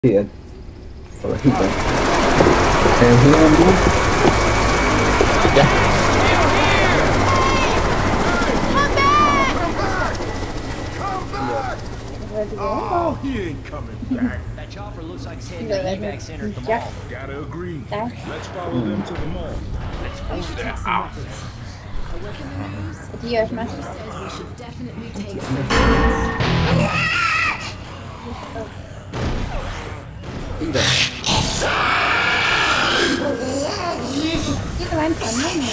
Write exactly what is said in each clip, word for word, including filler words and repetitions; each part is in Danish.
Her. Så er helt godt. Kan jeg høre ham nu? Ja. Oh, he ain't coming back. That chopper looks like it's heading to the evac center at the mall. Gotta agree. Let's follow them to the mall. Let's push their out. De er også meget. En der. Det kan være en anden.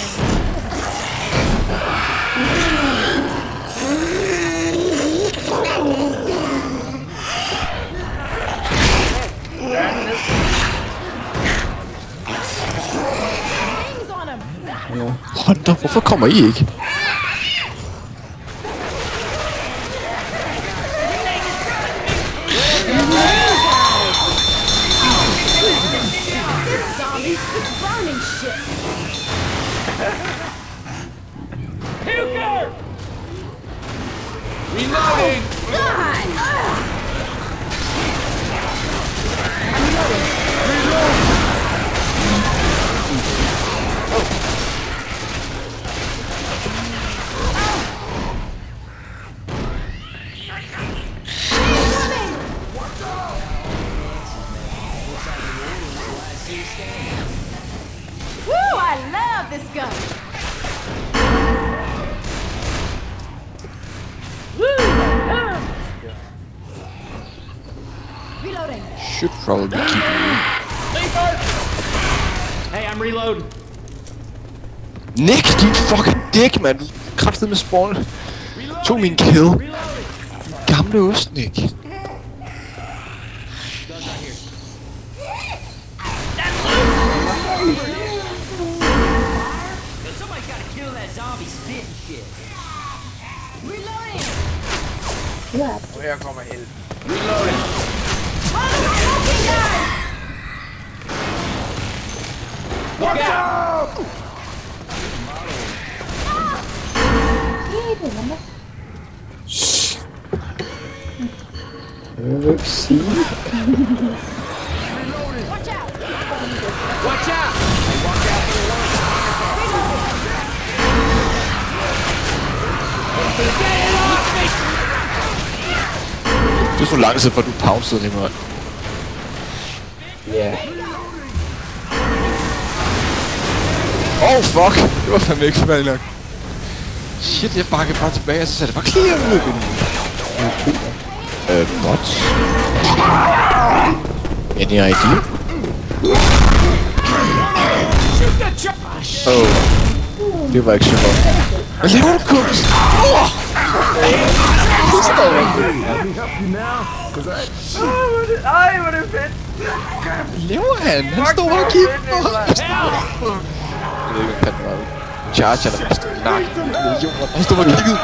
Hunter, hvorfor kommer I ikke? Reloading! Woo! I love this gun. Reloading. Should probably keep you. Hey, I'm reloading. Nick, din fucking dick, mand. Du kraftede med spawn. Tog min kill. Reloading. Gamle ost, Nick. Guns right here. Yo, somebody's gotta kill that zombie spit and shit. Reloading. Her kommer held. Reloading! Look out! Jeg vil ikke sige. Watch out! Det er så lang tid, for du pausede det, mand. Ja. Oh, fuck! Det var fandme ikke forvandlet nok. Shit, jeg bakkede bare tilbage, og så sagde det bare clear ud af det. Øh, bots. Any idea? Oh. Det var ikke så godt. Hvad laver du, Kunst? Oh! Let me help you now, cause I... Ej, hvor er det fedt! Hvad laver han? Han står bare og kigger på os. Jeg ved ikke, hvad fanden var det. Charger, der mest nak. Millioner. Han står bare og kiggede.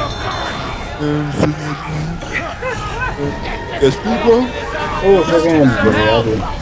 Øh, jeg spiller, bro. Åh, så kan han gøre det.